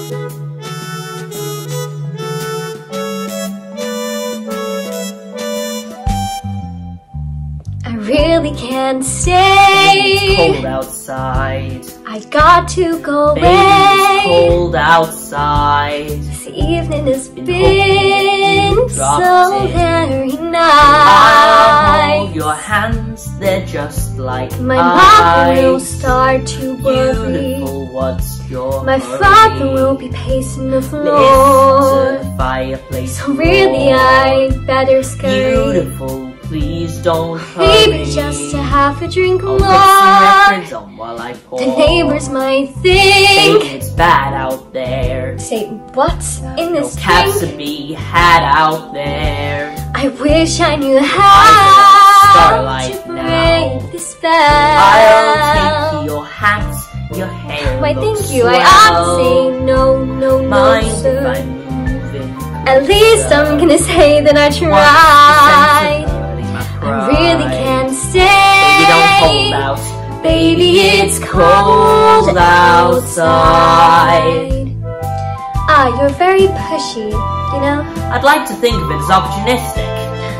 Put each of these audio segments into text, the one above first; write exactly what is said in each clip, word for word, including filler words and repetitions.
I really can't stay. It's cold outside. I got to go Baby, away. it's cold outside. This evening has Been been hoping so you very I'll nice. hold your hands, they're just like My mother will ice. start to worry. Beautiful, what's your My hurry? father will be pacing the Listen floor. to the fireplace So really roar. I better scurry. Beautiful, please don't hurry. Maybe just to have a drink I'll more. put some records on while I pour. The neighbors might Baby, think. it's bad out there. Say, what's in No this caps drink? to be had out there. I wish I knew Under how starlight to now. break the spell. I'll take your hat, your hair Why, looks thank you. swell. I ought to say no, no, no, Mind if sir. I'm moving? At least I'm gonna say that I tried. I I really can't stay. Baby, don't hold out. Baby, it's cold outside. Ah, you're very pushy, you know? I'd like to think of it as opportunistic.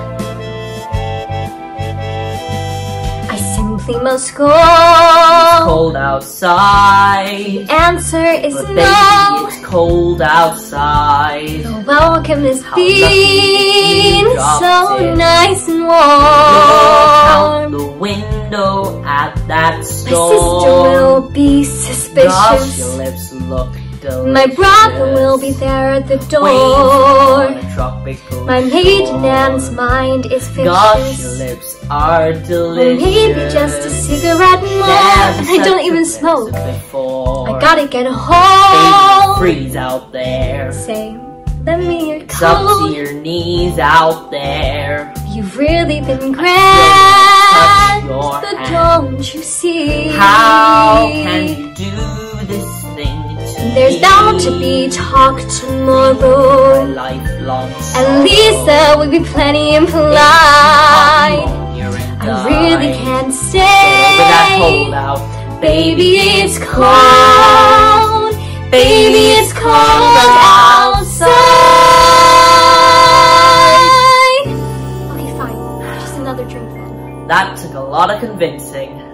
I simply must go. Cold outside. Answer is But no. baby, it's cold outside. The welcome has How lucky been you dropped so in. nice and Look out warm. the window at that My store. sister will be Gosh, your suspicious. lips look delicious. My brother will be there at the Waiting door. on a tropical My maiden shore. aunt's mind is Gosh, your vicious. lips are Or delicious. maybe just a cigarette more. Never And I don't such a even pleasant smoke. before. I gotta get Baby, home. freeze out there. Say, lend me your It's up to coat. your knees out there. You've really been touch grand, your but hand. don't you see? How can you do this thing to me? There's bound to be talk My tomorrow. lifelong At least there will be plenty implied. I really can't With that stay. hold out, Baby, it's cold. Baby, it's cold outside. Okay, fine. Just another drink then. That took a lot of convincing.